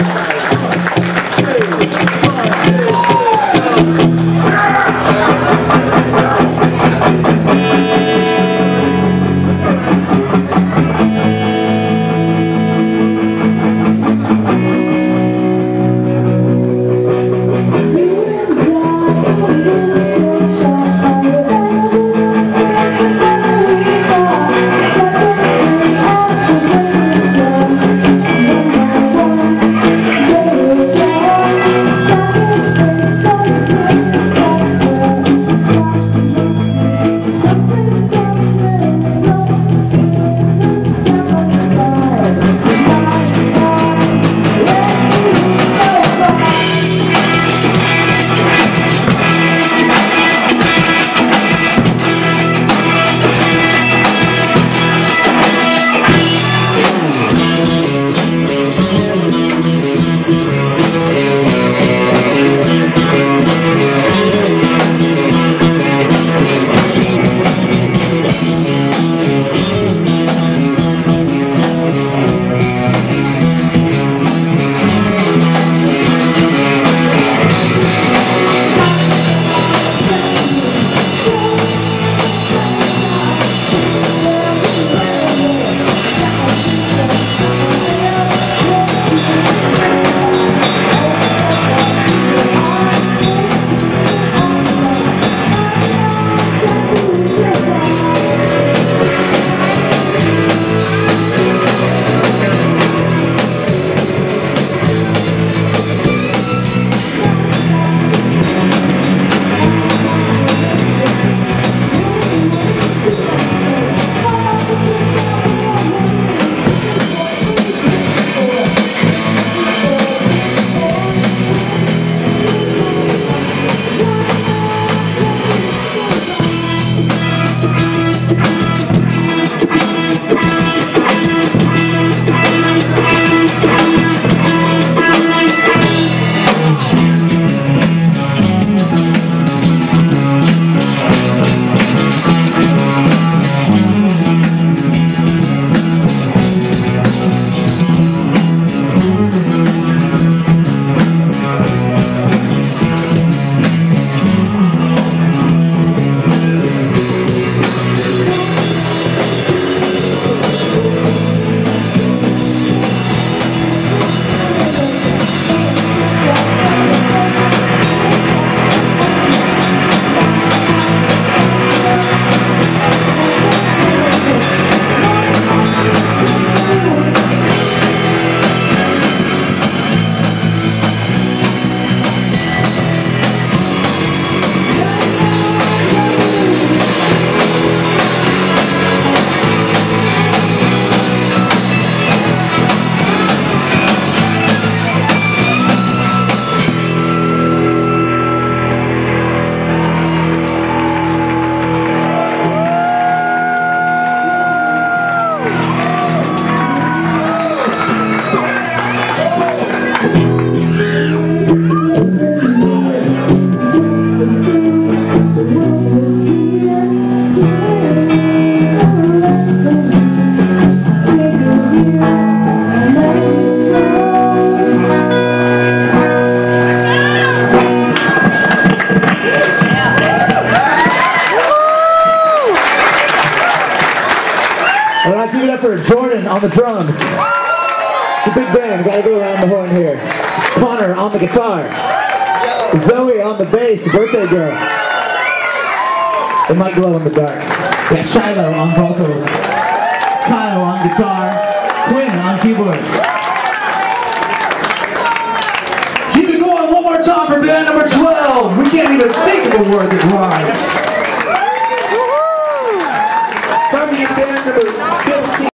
On the drums. It's a big band. Gotta go around the horn here. Connor on the guitar. Zoe on the bass, the birthday girl. It might glow in the dark. Yeah, Shiloh on vocals. Kyle on guitar. Quinn on keyboards. Keep it going one more time for band number 12. We can't even think of a word that's wrong.